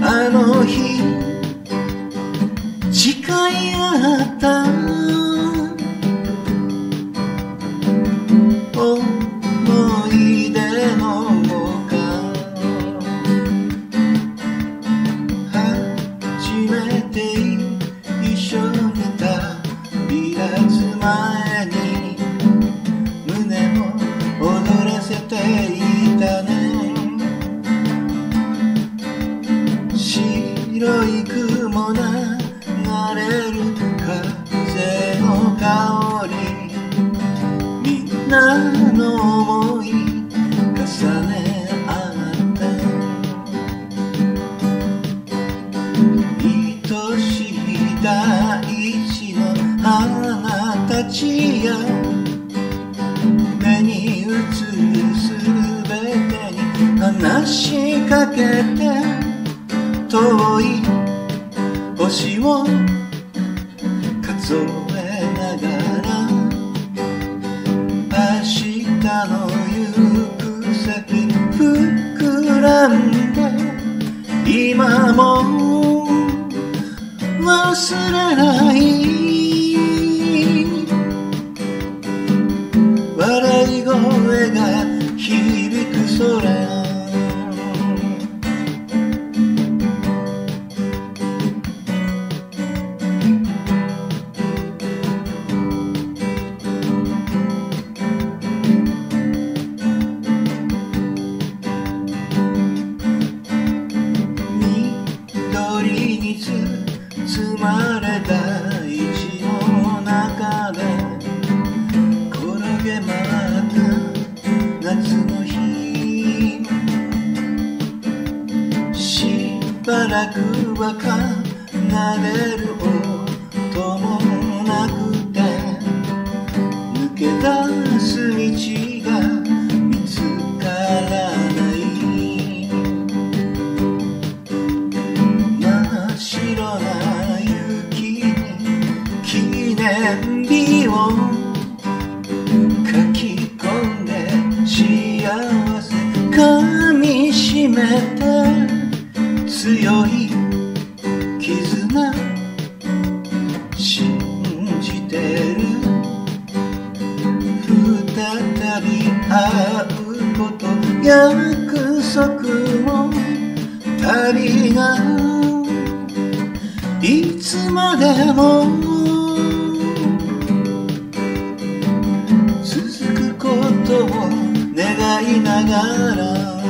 あの日誓い合った思い出の丘、初めて一緒に旅立つ前に胸を躍らせていたね。白い雲流れる風の香り、みんなの想い重ね合った愛しい大地の花たちや目に映るすべてに話しかけて遠い星を数えながら明日の行く先膨らんで今も忘れない笑い声が響く空、緑に包まれた大地の中で転げ回った夏の日、しばらくは奏でる音もなくて抜け出す道が見つからない真っ白な雪に記念日を書き込んで幸せ噛みしめて強い絆信じてる再び会うこと約束も旅がいつまでも続くことを願いながら